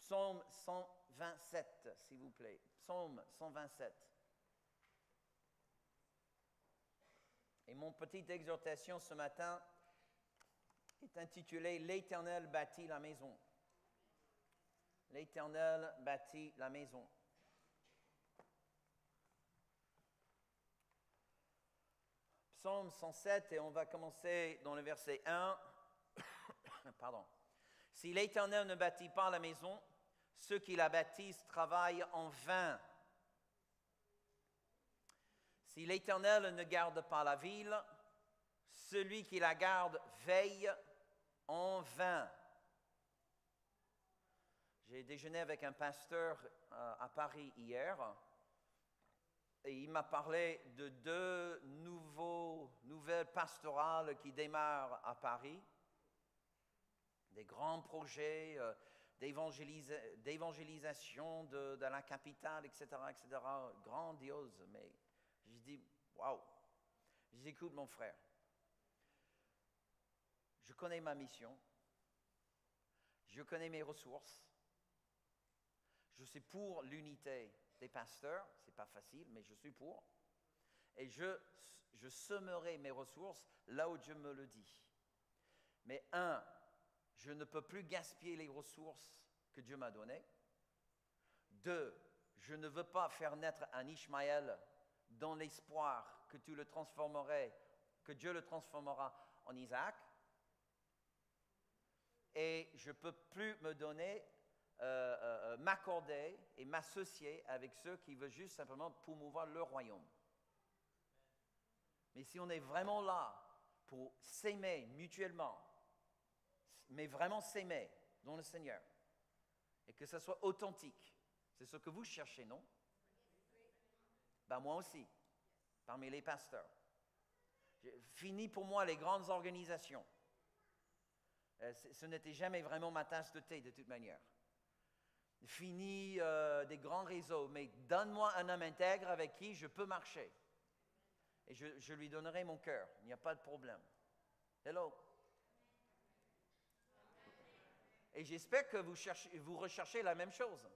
Psaume 127, s'il vous plaît. Psaume 127. Et mon petite exhortation ce matin est intitulée « L'Éternel bâtit la maison ». L'Éternel bâtit la maison. Psaume 107, et on va commencer dans le verset 1. Pardon. « Si l'Éternel ne bâtit pas la maison, ceux qui la bâtissent travaillent en vain. Si l'Éternel ne garde pas la ville, celui qui la garde veille en vain. » J'ai déjeuné avec un pasteur à Paris hier et il m'a parlé de deux nouvelles pastorales qui démarrent à Paris, des grands projets d'évangélisation de la capitale, etc., grandiose. Mais je dis, waouh! Je dis, écoute mon frère, je connais ma mission, je connais mes ressources. Je suis pour l'unité des pasteurs, ce n'est pas facile, mais je suis pour. Et je semerai mes ressources là où Dieu me le dit. Mais je ne peux plus gaspiller les ressources que Dieu m'a données. 2, je ne veux pas faire naître un Ishmaël dans l'espoir que Dieu le transformera en Isaac. Et je ne peux plus me donner... m'accorder et m'associer avec ceux qui veulent juste simplement promouvoir leur royaume. Mais si on est vraiment là pour s'aimer mutuellement, mais vraiment s'aimer dans le Seigneur, et que ce soit authentique, c'est ce que vous cherchez, non? Ben moi aussi, parmi les pasteurs. Fini pour moi les grandes organisations. Ce n'était jamais vraiment ma tasse de thé de toute manière. Fini des grands réseaux, mais donne-moi un homme intègre avec qui je peux marcher. Et je lui donnerai mon cœur, il n'y a pas de problème. Hello. Et j'espère que vous recherchez la même chose.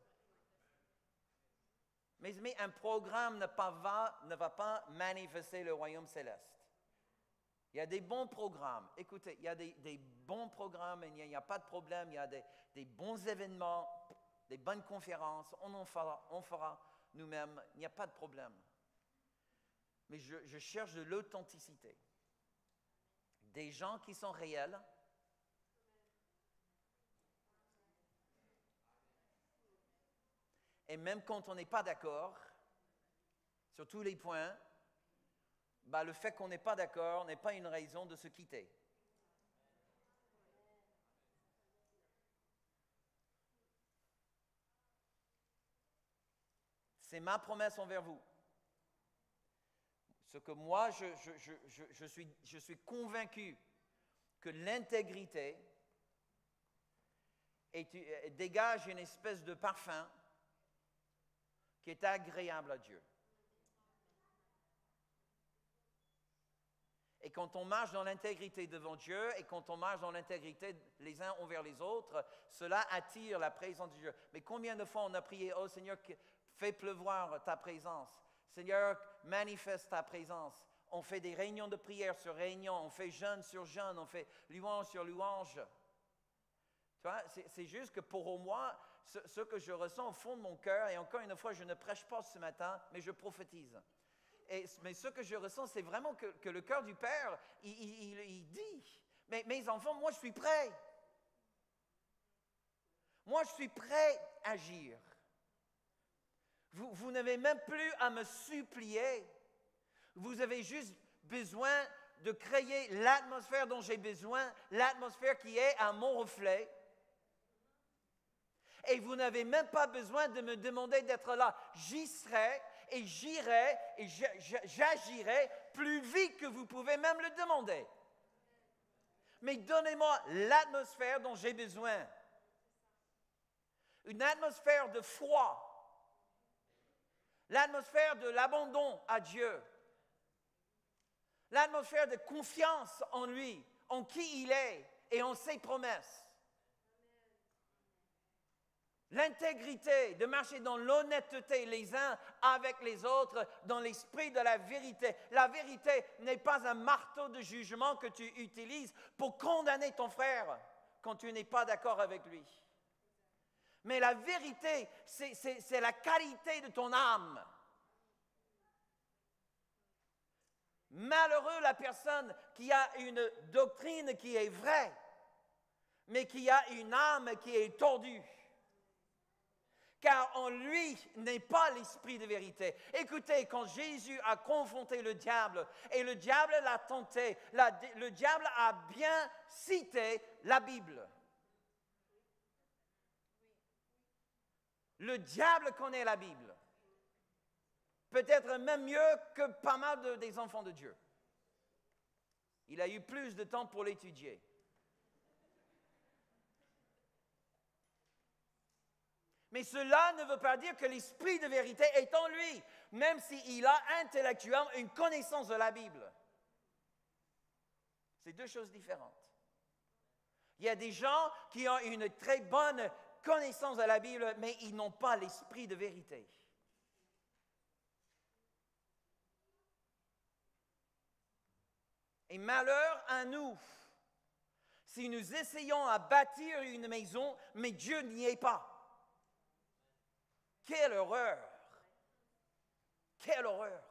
Mais un programme ne va pas manifester le royaume céleste. Il y a des bons programmes. Écoutez, il y a des bons programmes, il n'y a pas de problème, il y a des bons événements, des bonnes conférences, on fera nous-mêmes, il n'y a pas de problème. Mais je cherche de l'authenticité. Des gens qui sont réels. Et même quand on n'est pas d'accord sur tous les points, le fait qu'on n'est pas d'accord n'est pas une raison de se quitter. C'est ma promesse envers vous. Ce que moi, je suis convaincu que l'intégrité dégage une espèce de parfum qui est agréable à Dieu. Et quand on marche dans l'intégrité devant Dieu et quand on marche dans l'intégrité les uns envers les autres, cela attire la présence de Dieu. Mais combien de fois on a prié, « Oh Seigneur, fais pleuvoir ta présence. Seigneur, manifeste ta présence. » On fait des réunions de prière sur réunions, on fait jeûne sur jeûne, on fait louange sur louange. Tu vois, c'est juste que pour moi, ce que je ressens au fond de mon cœur, et encore une fois, je ne prêche pas ce matin, mais je prophétise. Mais ce que je ressens, c'est vraiment que le cœur du Père, il dit, mais mes enfants, moi je suis prêt. Moi je suis prêt à agir. Vous n'avez même plus à me supplier. Vous avez juste besoin de créer l'atmosphère dont j'ai besoin, l'atmosphère qui est à mon reflet. Et vous n'avez même pas besoin de me demander d'être là. J'y serai et j'irai et j'agirai plus vite que vous pouvez même le demander. Mais donnez-moi l'atmosphère dont j'ai besoin. Une atmosphère de foi. L'atmosphère de l'abandon à Dieu. L'atmosphère de confiance en lui, en qui il est et en ses promesses. L'intégrité, de marcher dans l'honnêteté les uns avec les autres, dans l'esprit de la vérité. La vérité n'est pas un marteau de jugement que tu utilises pour condamner ton frère quand tu n'es pas d'accord avec lui. Mais la vérité, c'est la qualité de ton âme. Malheureux la personne qui a une doctrine qui est vraie, mais qui a une âme qui est tordue. Car en lui n'est pas l'esprit de vérité. Écoutez, quand Jésus a confronté le diable et le diable l'a tenté, le diable a bien cité la Bible. Le diable connaît la Bible. Peut-être même mieux que pas mal des enfants de Dieu. Il a eu plus de temps pour l'étudier. Mais cela ne veut pas dire que l'esprit de vérité est en lui, même s'il a intellectuellement une connaissance de la Bible. C'est deux choses différentes. Il y a des gens qui ont une très bonne connaissance de la Bible, mais ils n'ont pas l'esprit de vérité. Et malheur à nous, si nous essayons à bâtir une maison, mais Dieu n'y est pas. Quelle horreur! Quelle horreur!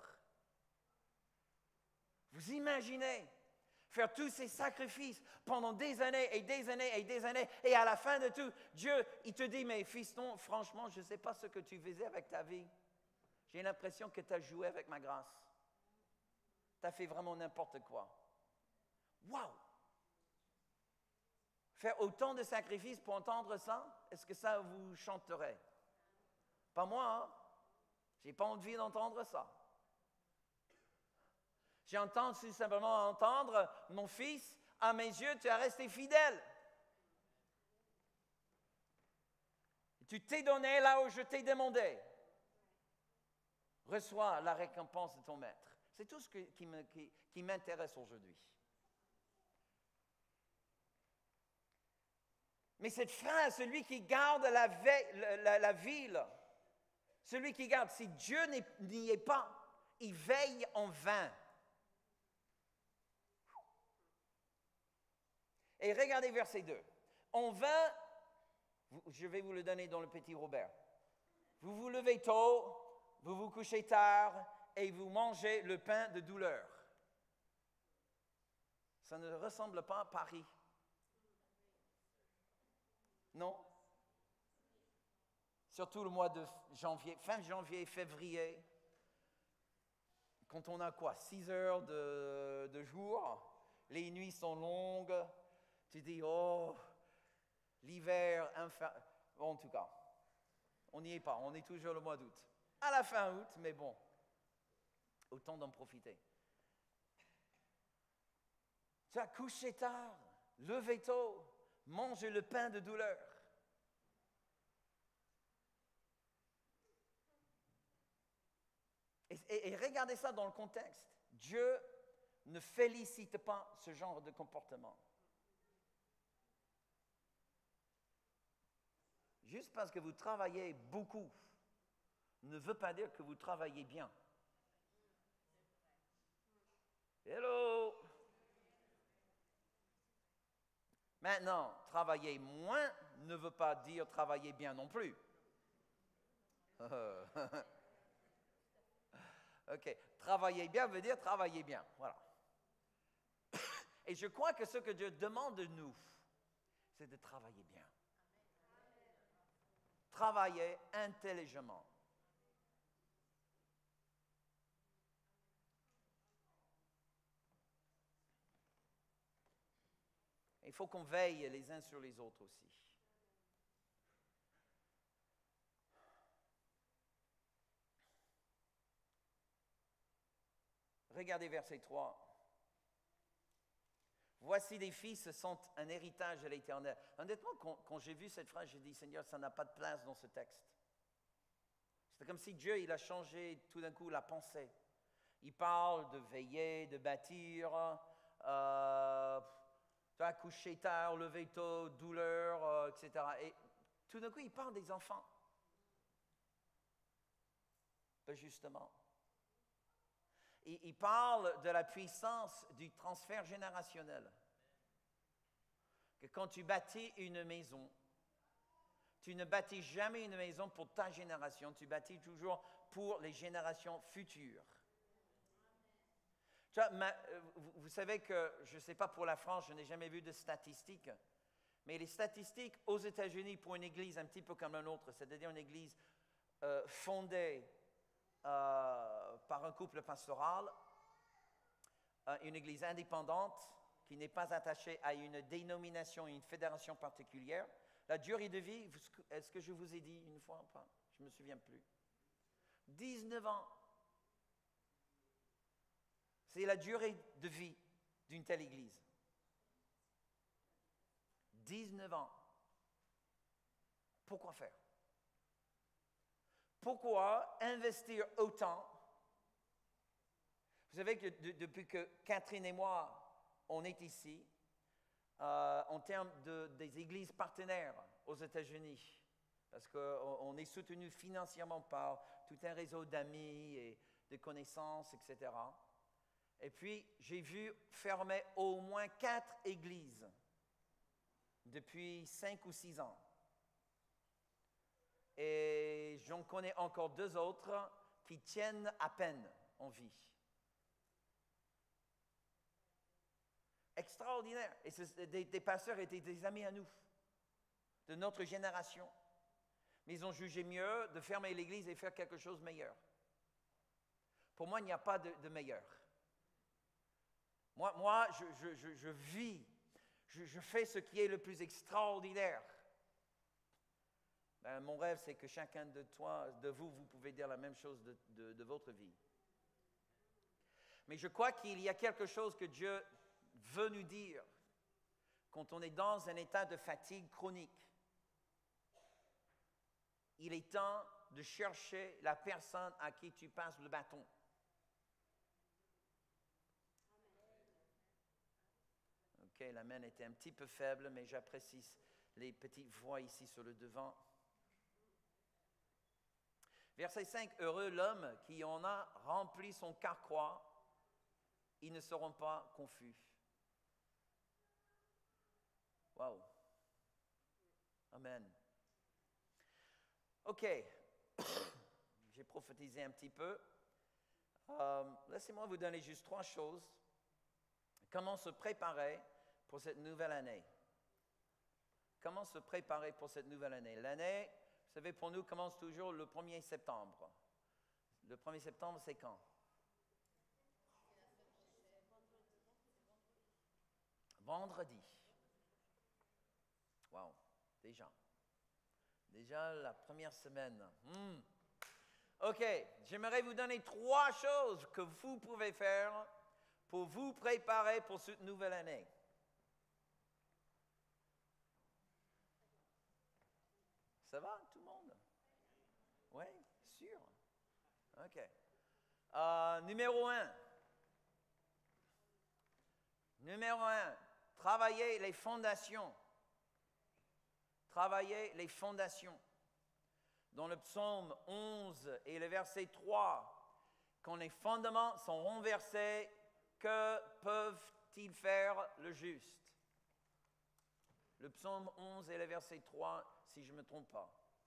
Vous imaginez faire tous ces sacrifices pendant des années et des années et des années, et à la fin de tout, Dieu, il te dit, mais fiston, franchement, je ne sais pas ce que tu faisais avec ta vie. J'ai l'impression que tu as joué avec ma grâce. Tu as fait vraiment n'importe quoi. Wow! Faire autant de sacrifices pour entendre ça, est-ce que ça vous chanterait? Pas moi, hein? Je n'ai pas envie d'entendre ça. J'entends tout simplement entendre, mon fils, à mes yeux, tu es resté fidèle. Tu t'es donné là où je t'ai demandé. Reçois la récompense de ton maître. C'est tout ce qui m'intéresse aujourd'hui. Mais cette phrase, celui qui garde la ville, celui qui garde, si Dieu n'y est pas, il veille en vain. Et regardez verset 2. En vain, je vais vous le donner dans le petit Robert. Vous vous levez tôt, vous vous couchez tard et vous mangez le pain de douleur. Ça ne ressemble pas à Paris. Non? Surtout le mois de janvier, fin janvier, février, quand on a quoi, 6 heures de jour, les nuits sont longues, tu dis, oh, l'hiver, en tout cas, on n'y est pas, on est toujours le mois d'août. À la fin août, mais bon, autant d'en profiter. Tu as couché tard, levé tôt, mangé le pain de douleur. Et regardez ça dans le contexte. Dieu ne félicite pas ce genre de comportement. Juste parce que vous travaillez beaucoup ne veut pas dire que vous travaillez bien. Hello! Maintenant, travailler moins ne veut pas dire travailler bien non plus. OK. Travailler bien veut dire travailler bien. Voilà. Et je crois que ce que Dieu demande de nous, c'est de travailler bien. Travailler intelligemment. Il faut qu'on veille les uns sur les autres aussi. Regardez verset 3. Voici les fils sont un héritage de l'Éternel. Honnêtement, quand j'ai vu cette phrase, j'ai dit, Seigneur, ça n'a pas de place dans ce texte. C'est comme si Dieu, il a changé tout d'un coup la pensée. Il parle de veiller, de bâtir, tu as couché tard, levé tôt, douleur, etc. Et Tout d'un coup, il parle des enfants. Ben justement. Il parle de la puissance du transfert générationnel. Que quand tu bâtis une maison, tu ne bâtis jamais une maison pour ta génération, tu bâtis toujours pour les générations futures. Tu vois, vous savez que, je ne sais pas pour la France, je n'ai jamais vu de statistiques, mais les statistiques aux États-Unis pour une église un petit peu comme la nôtre, c'est-à-dire une église fondée par un couple pastoral, une église indépendante qui n'est pas attachée à une dénomination, une fédération particulière. La durée de vie, est-ce que je vous ai dit une fois ou pas? Je ne me souviens plus. 19 ans. C'est la durée de vie d'une telle église. 19 ans. Pourquoi faire? Pourquoi investir autant? Vous savez que depuis que Catherine et moi, on est ici, en termes des églises partenaires aux États-Unis, parce qu'on est soutenu financièrement par tout un réseau d'amis et de connaissances, etc. Et puis, j'ai vu fermer au moins 4 églises depuis 5 ou 6 ans. Et j'en connais encore 2 autres qui tiennent à peine en vie. Extraordinaire. Et des pasteurs étaient des amis à nous, de notre génération. Mais ils ont jugé mieux de fermer l'église et faire quelque chose de meilleur. Pour moi, il n'y a pas de meilleur. Moi, je vis, je fais ce qui est le plus extraordinaire. Ben, mon rêve, c'est que chacun de vous pouvez dire la même chose de votre vie. Mais je crois qu'il y a quelque chose que Dieu veut nous dire quand on est dans un état de fatigue chronique. Il est temps de chercher la personne à qui tu passes le bâton. Ok, l'amen était un petit peu faible, mais j'apprécie les petites voix ici sur le devant. Verset 5, heureux l'homme qui en a rempli son carquois, ils ne seront pas confus. Wow. Amen. OK. J'ai prophétisé un petit peu. Laissez-moi vous donner juste 3 choses. Comment se préparer pour cette nouvelle année? Comment se préparer pour cette nouvelle année? L'année, vous savez, pour nous, commence toujours le 1er septembre. Le 1er septembre, c'est quand? Vendredi. Wow, déjà. Déjà la première semaine. OK, j'aimerais vous donner 3 choses que vous pouvez faire pour vous préparer pour cette nouvelle année. Ça va, tout le monde? Oui, sûr. OK. Numéro 1. Numéro 1, travaillez les fondations. Travaillez les fondations. Dans le psaume 11 et le verset 3, quand les fondements sont renversés, que peuvent-ils faire le juste? Le psaume 11 et le verset 3, si je ne me trompe pas.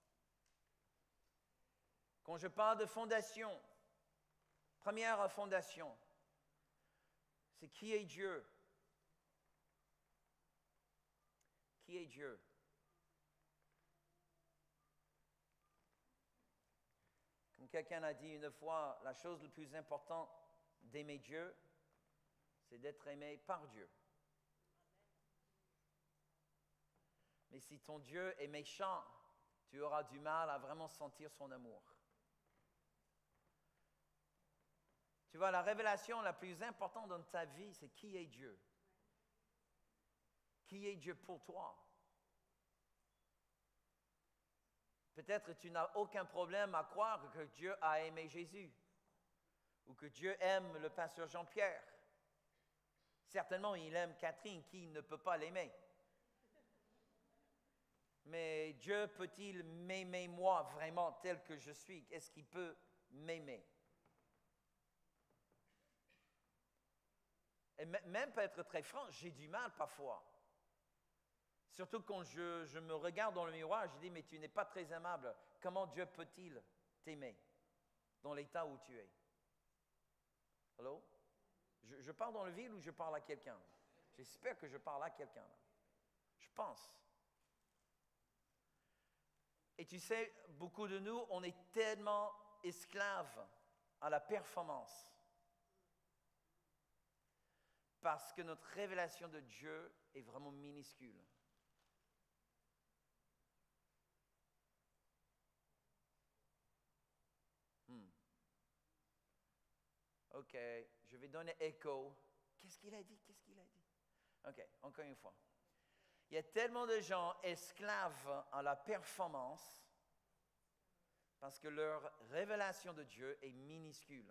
Quand je parle de fondation, première fondation, c'est qui est Dieu? Qui est Dieu? Comme quelqu'un a dit une fois, la chose la plus importante d'aimer Dieu, c'est d'être aimé par Dieu. Mais si ton Dieu est méchant, tu auras du mal à vraiment sentir son amour. Tu vois, la révélation la plus importante dans ta vie, c'est qui est Dieu? Qui est Dieu pour toi? Peut-être que tu n'as aucun problème à croire que Dieu a aimé Jésus ou que Dieu aime le pasteur Jean-Pierre. Certainement, il aime Catherine, qui ne peut pas l'aimer. Mais Dieu peut-il m'aimer moi vraiment tel que je suis? Est-ce qu'il peut m'aimer? Et même pour être très franc, j'ai du mal parfois. Surtout quand je me regarde dans le miroir, je dis, mais tu n'es pas très aimable. Comment Dieu peut-il t'aimer dans l'état où tu es? Allô? Je parle dans le vide ou je parle à quelqu'un? J'espère que je parle à quelqu'un. Je pense. Et tu sais, beaucoup de nous, on est tellement esclaves à la performance. Parce que notre révélation de Dieu est vraiment minuscule. OK, je vais donner écho. Qu'est-ce qu'il a dit? Qu'est-ce qu'il a dit? OK, encore une fois. Il y a tellement de gens esclaves à la performance parce que leur révélation de Dieu est minuscule.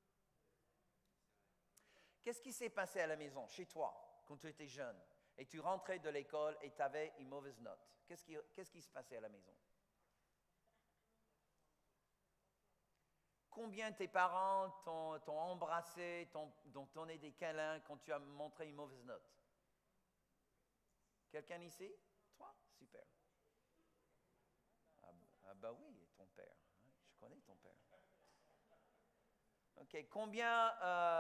Qu'est-ce qui s'est passé à la maison, chez toi, quand tu étais jeune, et tu rentrais de l'école et tu avais une mauvaise note? Qu'est-ce qui se passait à la maison? Combien tes parents t'ont embrassé, t'ont donné des câlins quand tu as montré une mauvaise note? Quelqu'un ici? Toi? Super. Ah bah oui, ton père. Je connais ton père. OK, combien...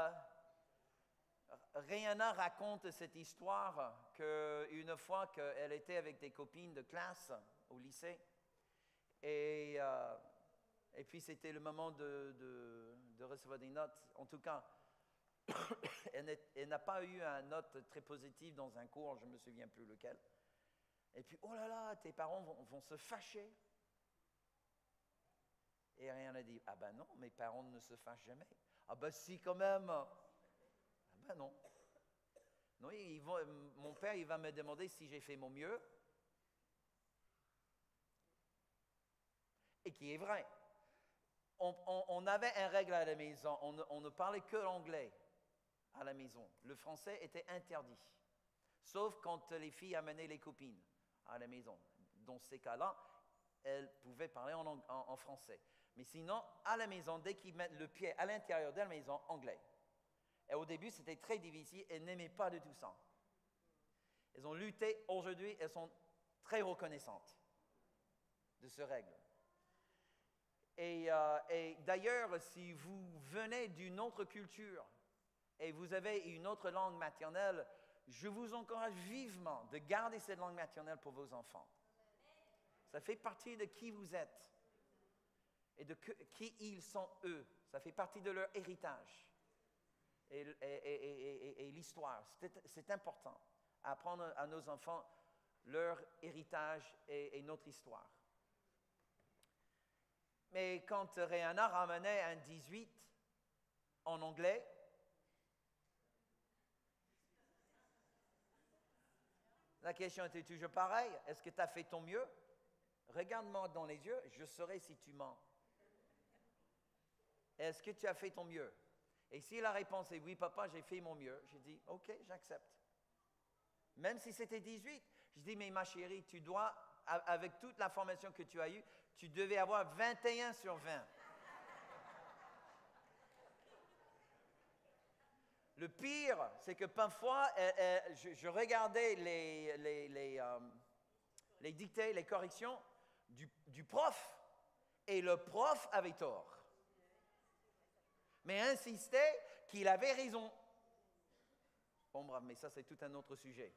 Rihanna raconte cette histoire qu'une fois qu'elle était avec des copines de classe au lycée, et puis c'était le moment de recevoir des notes. En tout cas, elle n'a pas eu une note très positive dans un cours, je ne me souviens plus lequel. Et puis, oh là là, tes parents vont se fâcher. Et Rihanna dit, ah ben non, mes parents ne se fâchent jamais. Ah ben si, quand même. Ah ben non. Non, mon père, il va me demander si j'ai fait mon mieux. Et qui est vrai. On avait une règle à la maison. On ne parlait que l'anglais à la maison. Le français était interdit. Sauf quand les filles amenaient les copines à la maison. Dans ces cas-là, elles pouvaient parler en français. Mais sinon, à la maison, dès qu'ils mettent le pied à l'intérieur de la maison, anglais. Et au début, c'était très difficile. Elles n'aimaient pas de tout ça. Elles ont lutté. Aujourd'hui, elles sont très reconnaissantes de ce règle. Et d'ailleurs, si vous venez d'une autre culture et vous avez une autre langue maternelle, je vous encourage vivement de garder cette langue maternelle pour vos enfants. Ça fait partie de qui vous êtes et de qui ils sont eux. Ça fait partie de leur héritage et l'histoire. C'est important, apprendre à nos enfants leur héritage et notre histoire. Mais quand Rihanna ramenait un 18 en anglais, la question était toujours pareille. Est-ce que tu as fait ton mieux? Regarde-moi dans les yeux, je saurai si tu mens. Est-ce que tu as fait ton mieux? Et si la réponse est oui, papa, j'ai fait mon mieux, j'ai dit, OK, j'accepte. Même si c'était 18, je dis, mais ma chérie, tu dois, avec toute la formation que tu as eue, tu devais avoir 21 sur 20. Le pire, c'est que parfois, je regardais les dictées, les corrections du prof, et le prof avait tort. Mais insistait qu'il avait raison. Bon, bref, mais ça, c'est tout un autre sujet.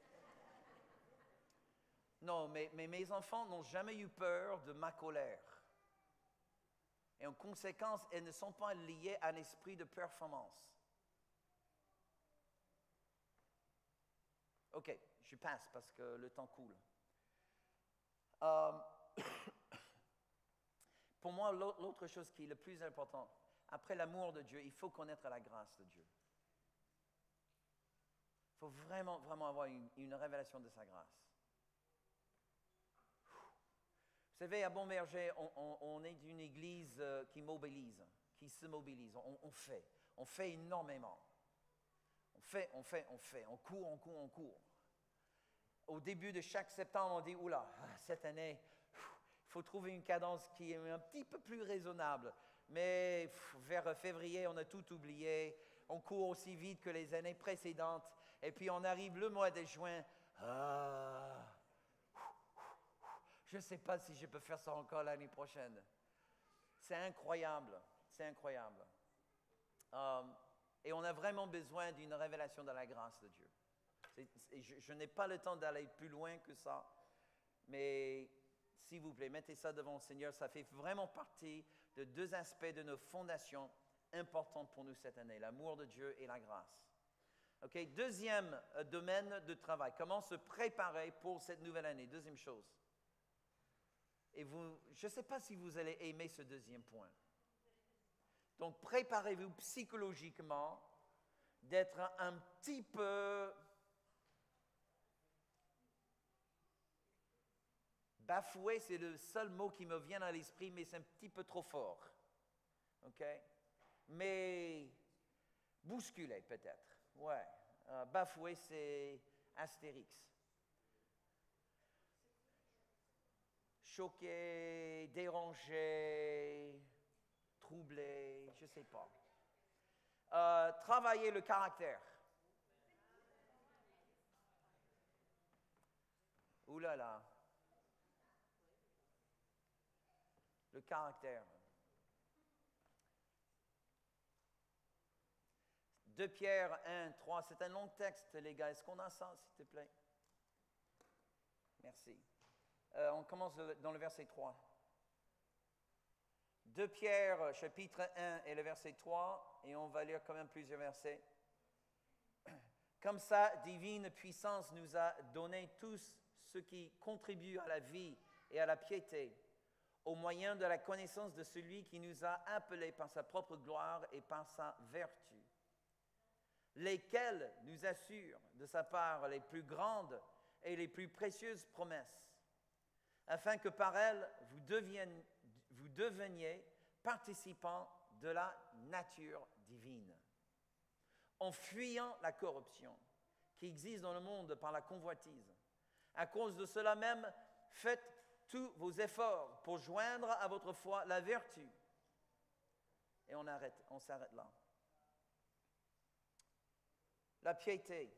Non, mais mes enfants n'ont jamais eu peur de ma colère. Et en conséquence, elles ne sont pas liées à un esprit de performance. OK, je passe parce que le temps coule. Pour moi, l'autre chose qui est le plus important, après l'amour de Dieu, il faut connaître la grâce de Dieu. Il faut vraiment, vraiment avoir une révélation de sa grâce. Vous savez, à Bon Berger, on est d'une église qui mobilise, qui se mobilise. On fait énormément. On fait, on court. au début de chaque septembre, on dit, oula, cette année, il faut trouver une cadence qui est un petit peu plus raisonnable. Mais vers février, on a tout oublié. On court aussi vite que les années précédentes. Et puis on arrive le mois de juin. Je ne sais pas si je peux faire ça encore l'année prochaine. C'est incroyable. C'est incroyable. Et on a vraiment besoin d'une révélation de la grâce de Dieu. Je n'ai pas le temps d'aller plus loin que ça. Mais s'il vous plaît, mettez ça devant le Seigneur. Ça fait vraiment partie de deux aspects de nos fondations importantes pour nous cette année, l'amour de Dieu et la grâce. Okay? Deuxième domaine de travail, comment se préparer pour cette nouvelle année. Deuxième chose. Et je ne sais pas si vous allez aimer ce deuxième point. Donc, préparez-vous psychologiquement d'être un petit peu bafoué, c'est le seul mot qui me vient à l'esprit, mais c'est un petit peu trop fort. OK? Mais bousculé peut-être. Ouais. Bafoué, c'est Astérix. Choqué, dérangé, troublé, je ne sais pas. Travailler le caractère. Ouh là là. Le caractère. 2 Pierre 1, 3, c'est un long texte, les gars. Est-ce qu'on a ça, s'il te plaît? Merci. On commence dans le verset 3. 2 Pierre, chapitre 1 et le verset 3, et on va lire quand même plusieurs versets. Comme sa divine puissance nous a donné tous ce qui contribue à la vie et à la piété, au moyen de la connaissance de celui qui nous a appelés par sa propre gloire et par sa vertu, lesquels nous assurent de sa part les plus grandes et les plus précieuses promesses, afin que par elles vous deveniez participants de la nature divine, en fuyant la corruption qui existe dans le monde par la convoitise. À cause de cela même, faites tous vos efforts pour joindre à votre foi la vertu. Et on s'arrête là. La piété.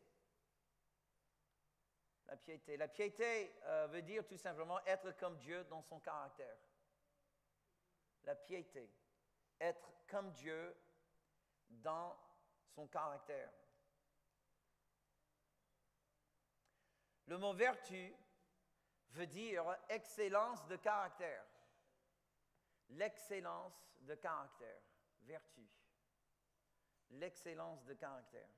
La piété. La piété veut dire tout simplement être comme Dieu dans son caractère. La piété. Être comme Dieu dans son caractère. Le mot vertu veut dire excellence de caractère. L'excellence de caractère. Vertu. L'excellence de caractère.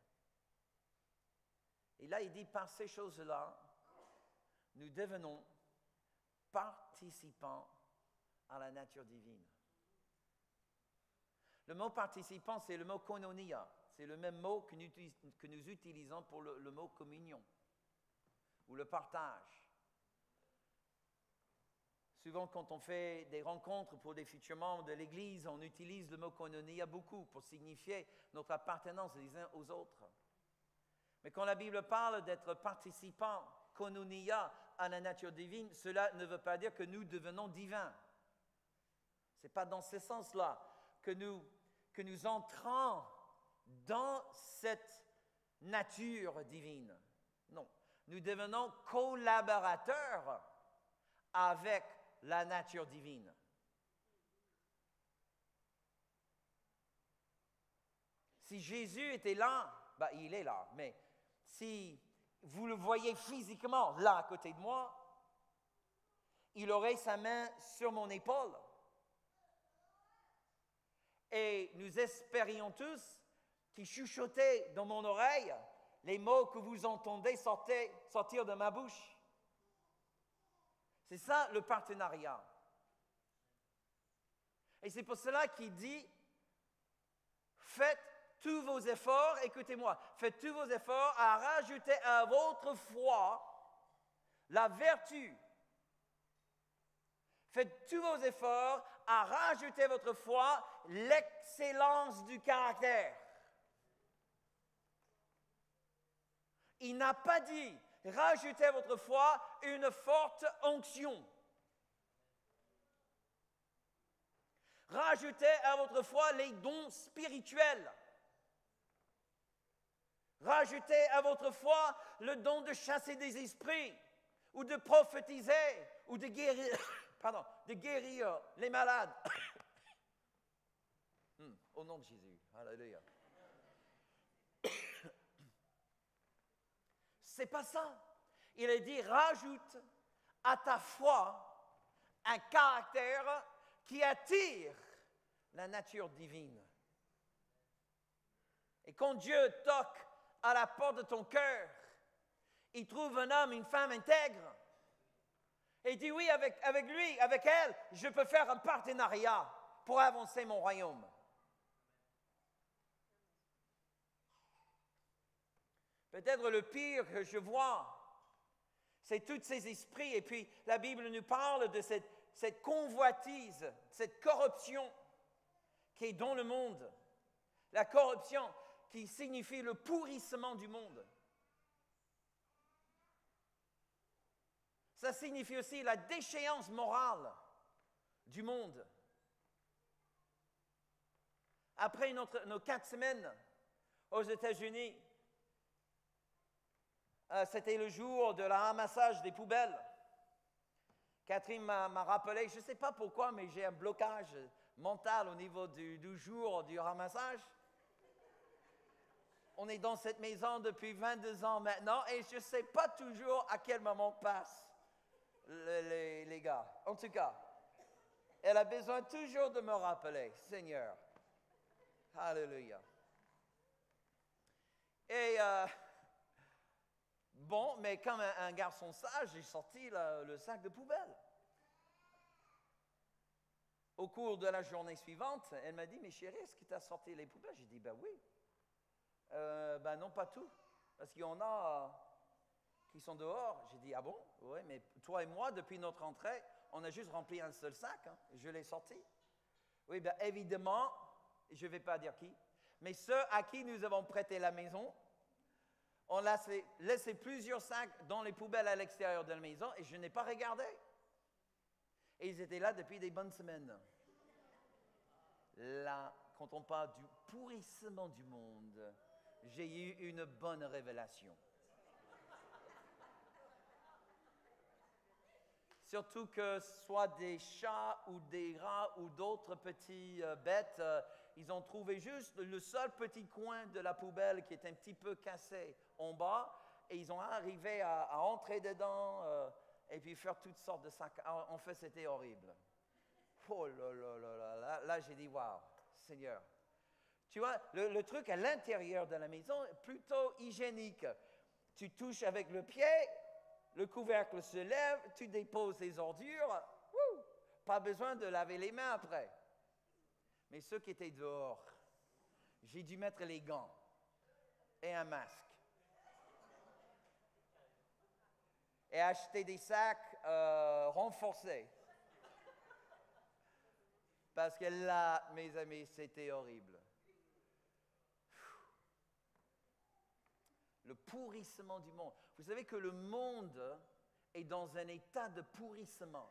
Et là, il dit, par ces choses-là, nous devenons participants à la nature divine. Le mot participant, c'est le mot koinonia. C'est le même mot que nous utilisons pour le mot communion ou le partage. Souvent, quand on fait des rencontres pour des futurs membres de l'Église, on utilise le mot koinonia beaucoup pour signifier notre appartenance les uns aux autres. Mais quand la Bible parle d'être participant, koinonia, à la nature divine, cela ne veut pas dire que nous devenons divins. Ce n'est pas dans ce sens-là que nous entrons dans cette nature divine. Non. Nous devenons collaborateurs avec la nature divine. Si Jésus était là, il est là, mais si vous le voyez physiquement là à côté de moi, il aurait sa main sur mon épaule. Et nous espérions tous qu'il chuchotait dans mon oreille les mots que vous entendez sortir de ma bouche. C'est ça le partenariat. Et c'est pour cela qu'il dit, faites tous vos efforts, écoutez-moi, faites tous vos efforts à rajouter à votre foi la vertu. Faites tous vos efforts à rajouter à votre foi l'excellence du caractère. Il n'a pas dit, Rajoutez à votre foi une forte onction. Rajoutez à votre foi les dons spirituels. Rajoutez à votre foi le don de chasser des esprits, ou de prophétiser, ou de guérir, de guérir les malades. Au nom de Jésus. Alléluia. C'est pas ça. Il est dit, rajoute à ta foi un caractère qui attire la nature divine. Et quand Dieu toque à la porte de ton cœur, il trouve un homme, une femme intègre, et il dit oui, avec lui, avec elle, je peux faire un partenariat pour avancer mon royaume. Peut-être le pire que je vois, c'est tous ces esprits, et puis la Bible nous parle de cette convoitise, cette corruption qui est dans le monde. La corruption qui signifie le pourrissement du monde. Ça signifie aussi la déchéance morale du monde. Après nos 4 semaines aux États-Unis, c'était le jour de la ramassage des poubelles. Catherine m'a rappelé, je ne sais pas pourquoi, mais j'ai un blocage mental au niveau du jour du ramassage. On est dans cette maison depuis 22 ans maintenant et je ne sais pas toujours à quel moment passent les gars. En tout cas, elle a besoin toujours de me rappeler, Seigneur. Alléluia. Et bon, mais comme un garçon sage, j'ai sorti le sac de poubelle. Au cours de la journée suivante, elle m'a dit, mais chérie, est-ce que tu as sorti les poubelles? J'ai dit, ben oui. Ben non, pas tout. Parce qu'il y en a qui sont dehors. J'ai dit, ah bon? Oui, mais toi et moi, depuis notre entrée, on a juste rempli un seul sac. Hein. Je l'ai sorti. Oui, bien évidemment, je ne vais pas dire qui, mais ceux à qui nous avons prêté la maison, on a laissé plusieurs sacs dans les poubelles à l'extérieur de la maison et je n'ai pas regardé. Et ils étaient là depuis des bonnes semaines. Là, quand on parle du pourrissement du monde, j'ai eu une bonne révélation. Surtout que ce soit des chats ou des rats ou d'autres petites bêtes, ils ont trouvé juste le seul petit coin de la poubelle qui est un petit peu cassé en bas et ils ont arrivé à entrer dedans et puis faire toutes sortes de sacs. En fait, c'était horrible. Oh là là là là, là j'ai dit, waouh, Seigneur. Tu vois, le truc à l'intérieur de la maison est plutôt hygiénique. Tu touches avec le pied, le couvercle se lève, tu déposes les ordures, pas besoin de laver les mains après. Mais ceux qui étaient dehors, j'ai dû mettre les gants et un masque. Et acheter des sacs renforcés. Parce que là, mes amis, c'était horrible. Le pourrissement du monde. Vous savez que le monde est dans un état de pourrissement.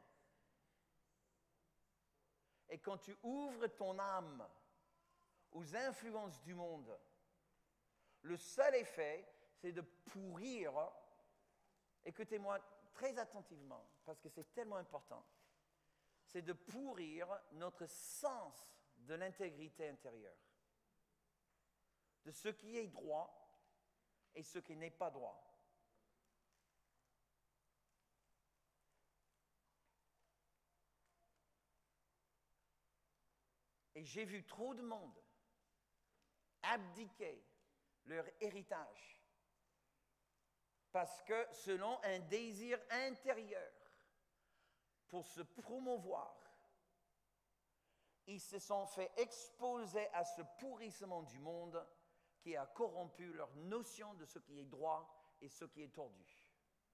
Et quand tu ouvres ton âme aux influences du monde, le seul effet, c'est de pourrir. Écoutez-moi très attentivement, parce que c'est tellement important. C'est de pourrir notre sens de l'intégrité intérieure, de ce qui est droit et ce qui n'est pas droit. Et j'ai vu trop de monde abdiquer leur héritage parce que selon un désir intérieur pour se promouvoir, ils se sont fait exposer à ce pourrissement du monde qui a corrompu leur notion de ce qui est droit et ce qui est tordu.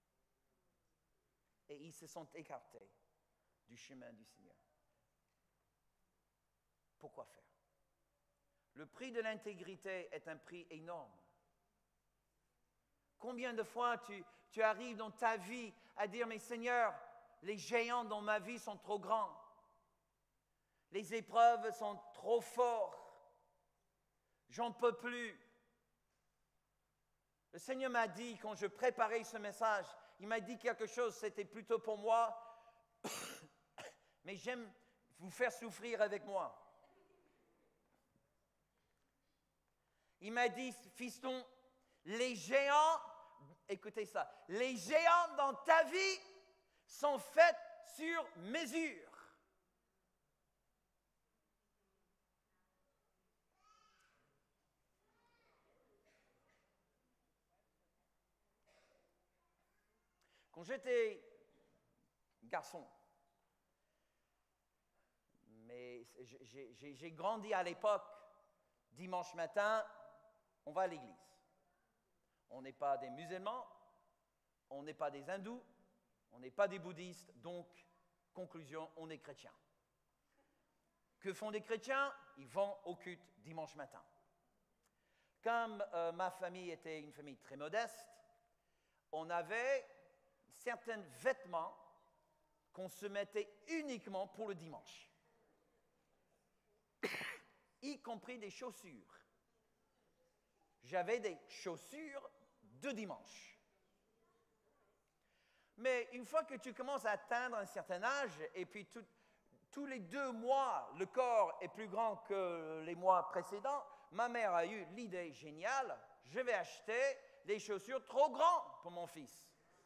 Et ils se sont écartés du chemin du Seigneur. Pourquoi faire? Le prix de l'intégrité est un prix énorme. Combien de fois tu arrives dans ta vie à dire, mais Seigneur, les géants dans ma vie sont trop grands. Les épreuves sont trop fortes. J'en peux plus. Le Seigneur m'a dit, quand je préparais ce message, il m'a dit quelque chose, c'était plutôt pour moi, mais j'aime vous faire souffrir avec moi. Il m'a dit, fiston, les géants, écoutez ça, les géants dans ta vie sont faits sur mesure. Quand j'étais garçon, mais j'ai grandi à l'époque, dimanche matin, on va à l'église. On n'est pas des musulmans, on n'est pas des hindous, on n'est pas des bouddhistes, donc, conclusion, on est chrétiens. Que font les chrétiens? Ils vont au culte dimanche matin. Comme ma famille était une famille très modeste, on avait certains vêtements qu'on se mettait uniquement pour le dimanche, y compris des chaussures. J'avais des chaussures de dimanche. Mais une fois que tu commences à atteindre un certain âge, et puis tous les 2 mois, le corps est plus grand que les mois précédents, ma mère a eu l'idée géniale, je vais acheter des chaussures trop grandes pour mon fils.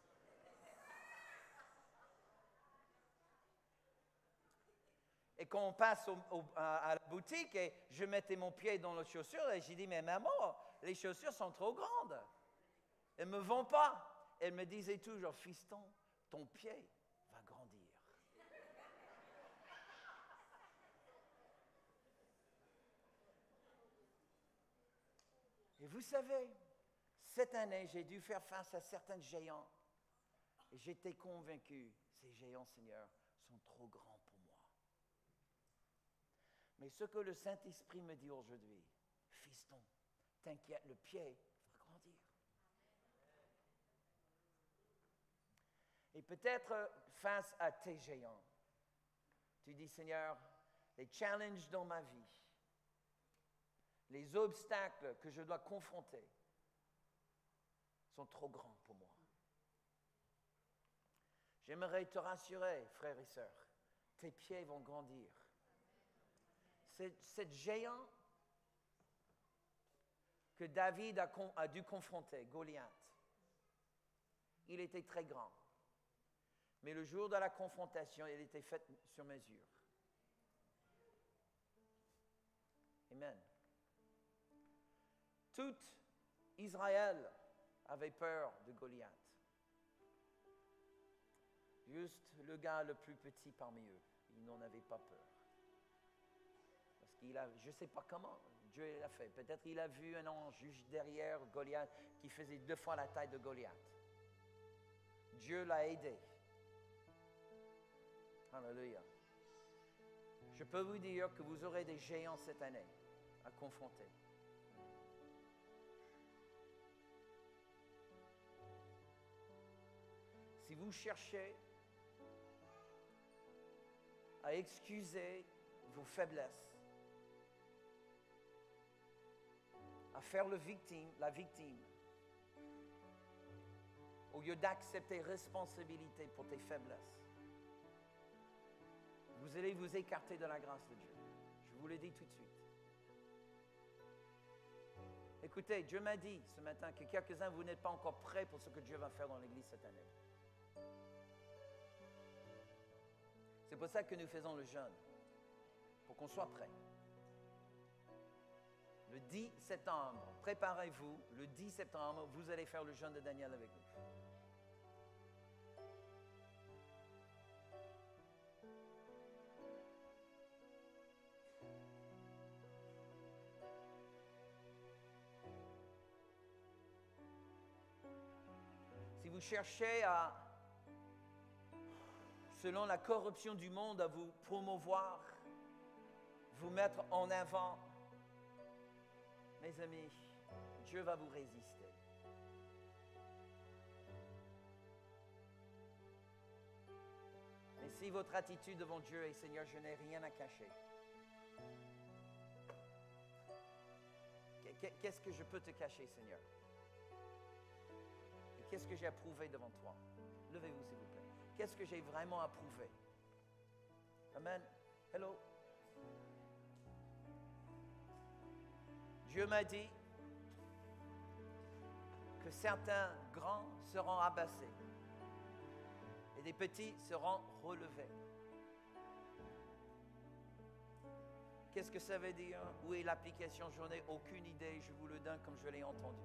Et quand on passe à la boutique, et je mettais mon pied dans les chaussures, et j'ai dit, mais maman, les chaussures sont trop grandes. Elles ne me vont pas. Elle me disait toujours, fiston, ton pied va grandir. Et vous savez, cette année, j'ai dû faire face à certains géants. Et j'étais convaincu, ces géants, Seigneur, sont trop grands pour moi. Mais ce que le Saint-Esprit me dit aujourd'hui, fiston, t'inquiète, le pied va grandir. Et peut-être face à tes géants, tu dis, Seigneur, les challenges dans ma vie, les obstacles que je dois confronter sont trop grands pour moi. J'aimerais te rassurer, frères et sœurs, tes pieds vont grandir. Cet géant que David a dû confronter, Goliath, il était très grand. Mais le jour de la confrontation, il était fait sur mesure. Amen. Tout Israël avait peur de Goliath. Juste le gars le plus petit parmi eux, il n'en avait pas peur. Parce qu'il a, je ne sais pas comment, Dieu l'a fait. Peut-être il a vu un ange juste derrière Goliath qui faisait 2 fois la taille de Goliath. Dieu l'a aidé. Alléluia. Je peux vous dire que vous aurez des géants cette année à confronter. Si vous cherchez à excuser vos faiblesses, à faire la victime, au lieu d'accepter responsabilité pour tes faiblesses, vous allez vous écarter de la grâce de Dieu. Je vous le dis tout de suite. Écoutez, Dieu m'a dit ce matin que quelques-uns, vous n'êtes pas encore prêts pour ce que Dieu va faire dans l'Église cette année. C'est pour ça que nous faisons le jeûne, pour qu'on soit prêts. Le 10 septembre, préparez-vous, le 10 septembre, vous allez faire le jeûne de Daniel avec nous. Si vous cherchez à, selon la corruption du monde, à vous promouvoir, vous mettre en avant, mes amis, Dieu va vous résister. Si votre attitude devant Dieu est, Seigneur, je n'ai rien à cacher. Qu'est-ce que je peux te cacher, Seigneur? Et qu'est-ce que j'ai approuvé devant toi? Levez-vous, s'il vous plaît. Qu'est-ce que j'ai vraiment approuvé? Amen. Hello. Dieu m'a dit que certains grands seront abaissés et des petits seront relevés. Qu'est-ce que ça veut dire? Où est l'application? Je n'en ai aucune idée, je vous le donne comme je l'ai entendu.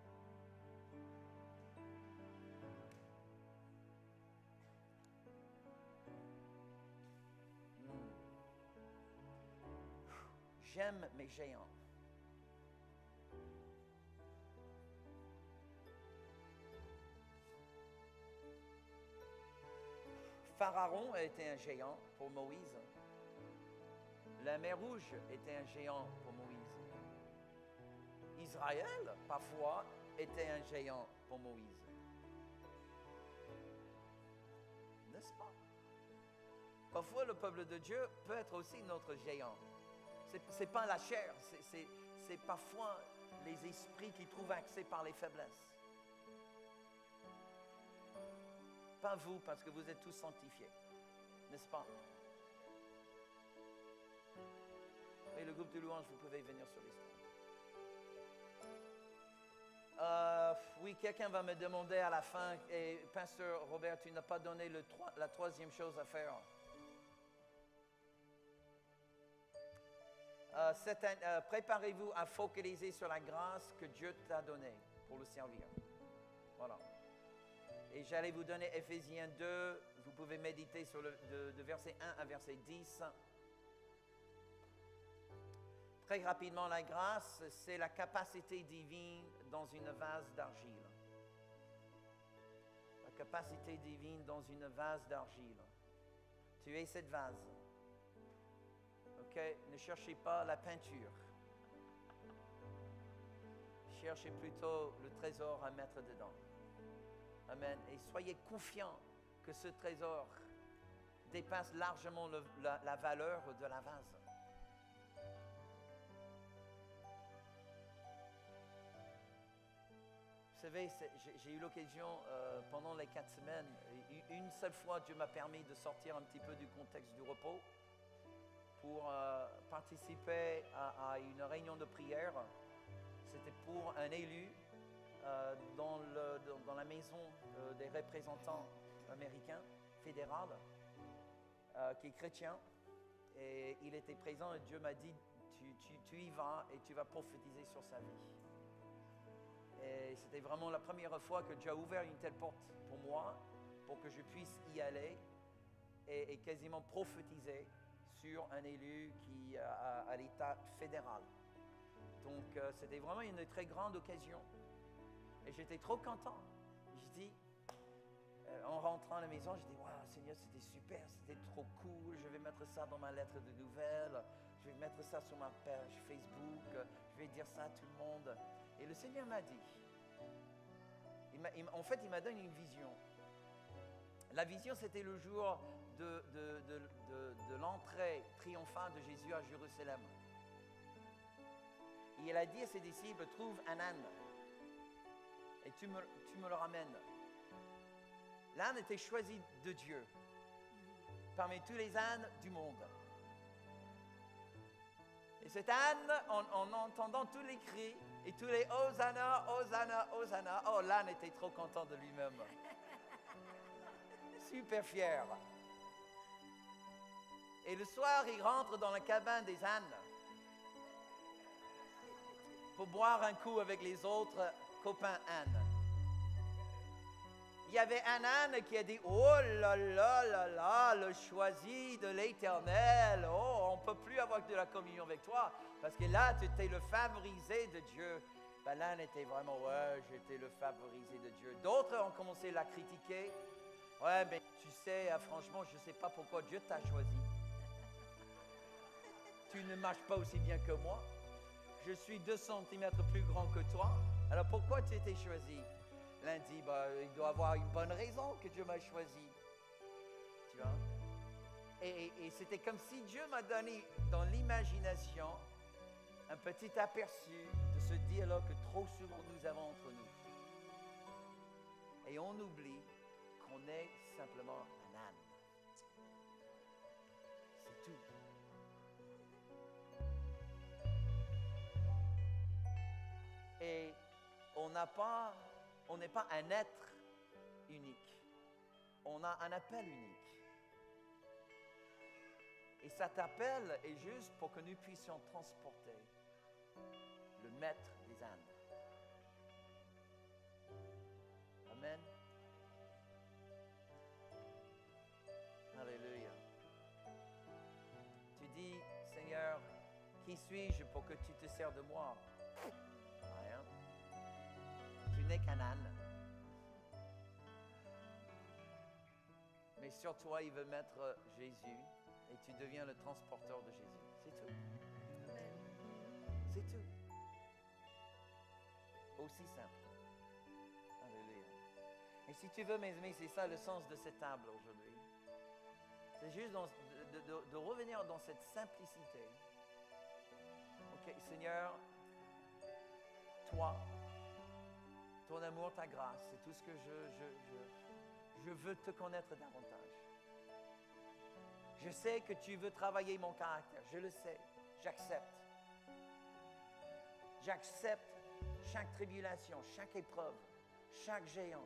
J'aime mes géants. Pharaon était un géant pour Moïse. La mer Rouge était un géant pour Moïse. Israël, parfois, était un géant pour Moïse. N'est-ce pas? Parfois, le peuple de Dieu peut être aussi notre géant. Ce n'est pas la chair, c'est parfois les esprits qui trouvent accès par les faiblesses. Pas vous, parce que vous êtes tous sanctifiés, n'est-ce pas? Et le groupe de louanges, vous pouvez venir sur les stands. Oui, quelqu'un va me demander à la fin, et Pasteur Robert, tu n'as pas donné la troisième chose à faire. Préparez-vous à focaliser sur la grâce que Dieu t'a donnée pour le servir. Voilà. Et j'allais vous donner Éphésiens 2. Vous pouvez méditer sur de verset 1 à verset 10. Très rapidement, la grâce, c'est la capacité divine dans une vase d'argile. La capacité divine dans une vase d'argile. Tu es cette vase. OK? Ne cherchez pas la peinture. Cherchez plutôt le trésor à mettre dedans. Amen. Et soyez confiants que ce trésor dépasse largement la valeur de la vase. Vous savez, j'ai eu l'occasion pendant les 4 semaines, une seule fois Dieu m'a permis de sortir un petit peu du contexte du repos pour participer à une réunion de prière. C'était pour un élu dans la maison des représentants américains, fédéral, qui est chrétien. Et il était présent et Dieu m'a dit, tu y vas et tu vas prophétiser sur sa vie. Et c'était vraiment la première fois que Dieu a ouvert une telle porte pour moi, pour que je puisse y aller et quasiment prophétiser sur un élu qui à l'état fédéral. Donc c'était vraiment une très grande occasion. Et j'étais trop content. Je dis, en rentrant à la maison, je dis, waouh, Seigneur, c'était super, c'était trop cool. Je vais mettre ça dans ma lettre de nouvelles. Je vais mettre ça sur ma page Facebook. Je vais dire ça à tout le monde. Et le Seigneur m'a dit, en fait, il m'a donné une vision. La vision, c'était le jour de l'entrée triomphale de Jésus à Jérusalem. Et il a dit à ses disciples, trouve un âne et tu me le ramènes. L'âne était choisi de Dieu parmi tous les ânes du monde. Et cet âne, en entendant tous les cris et tous les Hosanna, Hosanna, Hosanna, oh, l'âne était trop content de lui-même. Super fier. Et le soir, il rentre dans la cabane des ânes pour boire un coup avec les autres copains ânes. Il y avait un âne qui a dit, oh là là là là, le choisi de l'Éternel, oh, on ne peut plus avoir de la communion avec toi, parce que là, tu étais le favorisé de Dieu. Ben, l'âne était vraiment, ouais, j'étais le favorisé de Dieu. D'autres ont commencé à la critiquer. Ouais, mais tu sais, franchement, je ne sais pas pourquoi Dieu t'a choisi. Tu ne marches pas aussi bien que moi. Je suis 2 centimètres plus grand que toi. Alors pourquoi tu étais choisi? L'un dit, il doit avoir une bonne raison que Dieu m'a choisi. Tu vois? Et c'était comme si Dieu m'a donné dans l'imagination un petit aperçu de ce dialogue que trop souvent nous avons entre nous. Et on oublie qu'on est simplement un âne. C'est tout. Et on n'est pas un être unique. On a un appel unique. Et cet appel est juste pour que nous puissions transporter le maître des ânes. Amen. Alléluia. Tu dis, Seigneur, qui suis-je pour que tu te sers de moi? Rien. Tu n'es qu'un âne. Mais sur toi, il veut mettre Jésus et tu deviens le transporteur de Jésus. C'est tout. Amen. C'est tout. Aussi simple. Alléluia. Et si tu veux, mes amis, c'est ça le sens de cette table aujourd'hui. C'est juste de revenir dans cette simplicité. Ok, Seigneur, toi, ton amour, ta grâce, c'est tout ce que je veux te connaître davantage. Je sais que tu veux travailler mon caractère, je le sais, j'accepte. J'accepte chaque tribulation, chaque épreuve, chaque géant.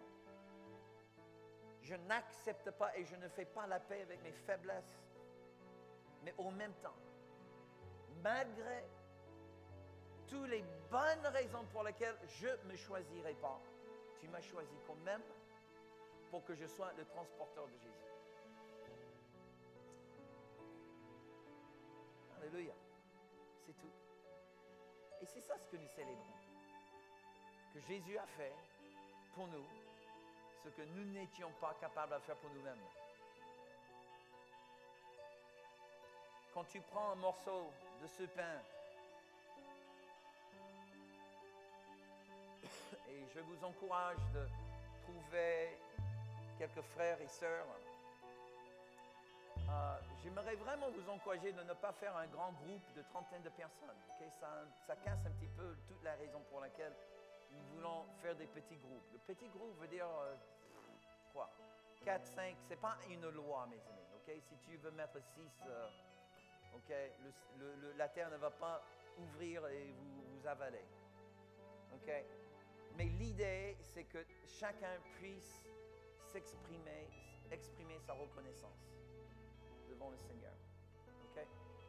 Je n'accepte pas et je ne fais pas la paix avec mes faiblesses. Mais en même temps, malgré toutes les bonnes raisons pour lesquelles je ne me choisirai pas, tu m'as choisi quand même pour que je sois le transporteur de Jésus. Alléluia. C'est tout. Et c'est ça ce que nous célébrons. Que Jésus a fait pour nous ce que nous n'étions pas capables de faire pour nous-mêmes. Quand tu prends un morceau de ce pain, et je vous encourage de trouver quelques frères et sœurs, j'aimerais vraiment vous encourager de ne pas faire un grand groupe de trentaine de personnes. Okay? Ça casse un petit peu toute la raison pour laquelle nous voulons faire des petits groupes. Le petit groupe veut dire quoi? 4, 5, ce n'est pas une loi, mes amis. Okay? Si tu veux mettre 6, la terre ne va pas ouvrir et vous avaler. Okay? Mais l'idée, c'est que chacun puisse exprimer sa reconnaissance devant le Seigneur. Okay?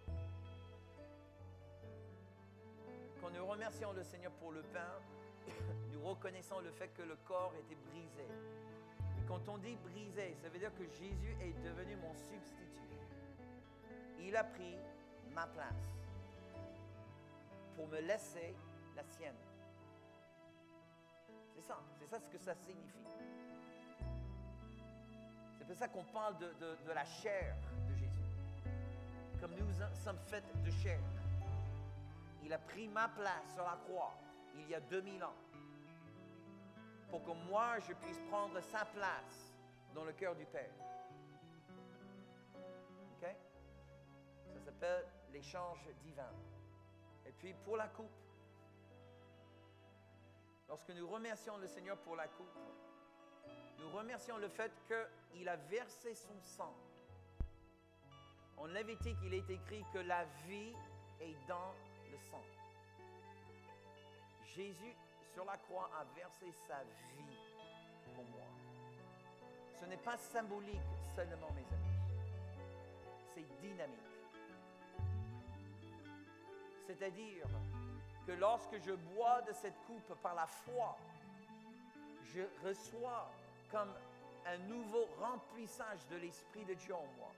Quand nous remercions le Seigneur pour le pain, nous reconnaissons le fait que le corps était brisé. Et quand on dit brisé, ça veut dire que Jésus est devenu mon substitut. Il a pris ma place pour me laisser la sienne. C'est ça ce que ça signifie. C'est pour ça qu'on parle de la chair de Jésus. Comme nous sommes faits de chair. Il a pris ma place sur la croix il y a 2000 ans. Pour que moi, je puisse prendre sa place dans le cœur du Père. OK? Ça s'appelle l'échange divin. Et puis pour la coupe, lorsque nous remercions le Seigneur pour la coupe, nous remercions le fait qu'il a versé son sang. En Lévitique, il est écrit que la vie est dans le sang. Jésus, sur la croix, a versé sa vie pour moi. Ce n'est pas symbolique seulement, mes amis. C'est dynamique. C'est-à-dire que lorsque je bois de cette coupe par la foi, je reçois comme un nouveau remplissage de l'Esprit de Dieu en moi.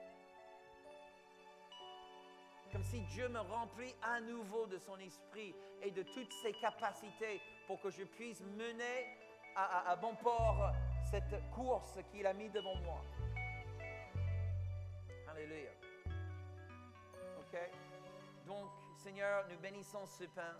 Comme si Dieu me remplit à nouveau de son esprit et de toutes ses capacités pour que je puisse mener à bon port cette course qu'il a mis devant moi. Alléluia. OK? Donc, Seigneur, nous bénissons ce pain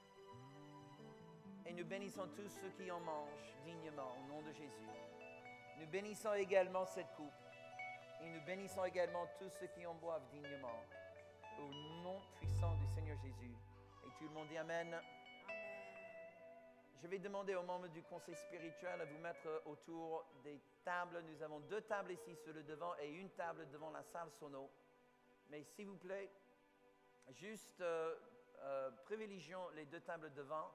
et nous bénissons tous ceux qui en mangent dignement au nom de Jésus. Nous bénissons également cette coupe Et nous bénissons également tous ceux qui en boivent dignement. Au nom puissant du Seigneur Jésus. Et tout le monde dit Amen. Je vais demander aux membres du conseil spirituel à vous mettre autour des tables. Nous avons 2 tables ici sur le devant et une table devant la salle sono. Mais s'il vous plaît, juste privilégions les 2 tables devant.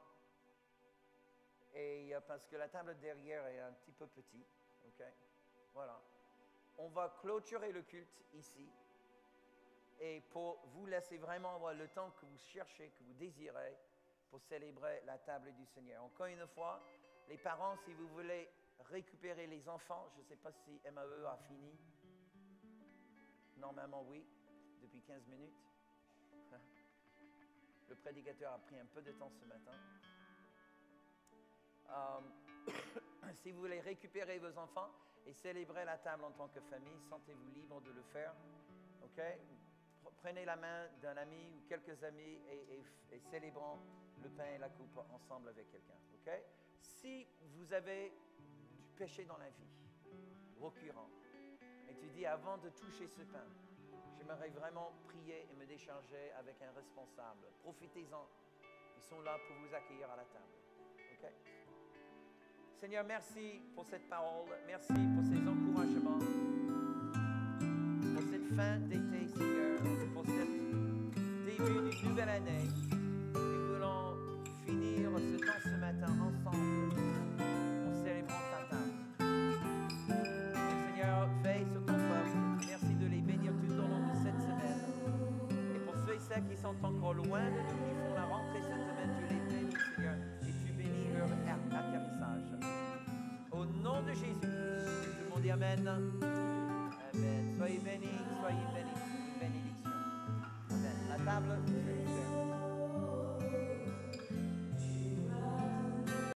Et parce que la table derrière est un petit peu petite. OK? Voilà. On va clôturer le culte ici. Et pour vous laisser vraiment avoir le temps que vous cherchez, que vous désirez, pour célébrer la table du Seigneur. Encore une fois, les parents, si vous voulez récupérer les enfants, je ne sais pas si MAE a fini. Normalement, oui, depuis 15 minutes. Le prédicateur a pris un peu de temps ce matin. Si vous voulez récupérer vos enfants et célébrer la table en tant que famille, sentez-vous libre de le faire. OK? Prenez la main d'un ami ou quelques amis et célébrons le pain et la coupe ensemble avec quelqu'un. OK? Si vous avez du péché dans la vie, récurrent, et tu dis avant de toucher ce pain, j'aimerais vraiment prier et me décharger avec un responsable. Profitez-en. Ils sont là pour vous accueillir à la table. OK? Seigneur, merci pour cette parole. Merci pour ces encouragements. Pour cette fin d'été, Seigneur. Pour ce début d'une nouvelle année. Nous voulons finir ce temps ce matin ensemble en célébrant ta table. Seigneur, veille sur ton peuple. Merci de les bénir tout au long de cette semaine. Et pour ceux et celles qui sont encore loin de nous, qui font la rentrée cette semaine, tu les bénis, Seigneur, et tu bénis leur atterrissage. Au nom de Jésus, tout le monde dit Amen. Amen. Soyez bénis, une bénédiction. Amen. La table.